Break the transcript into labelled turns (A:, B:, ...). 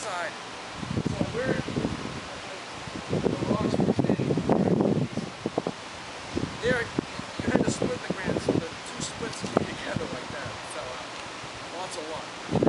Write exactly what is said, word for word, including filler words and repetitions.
A: side.
B: So where the rocks were standing on the east side.
A: There, you had to split the ground, so the two splits came together like that. It fell out. Lots of luck.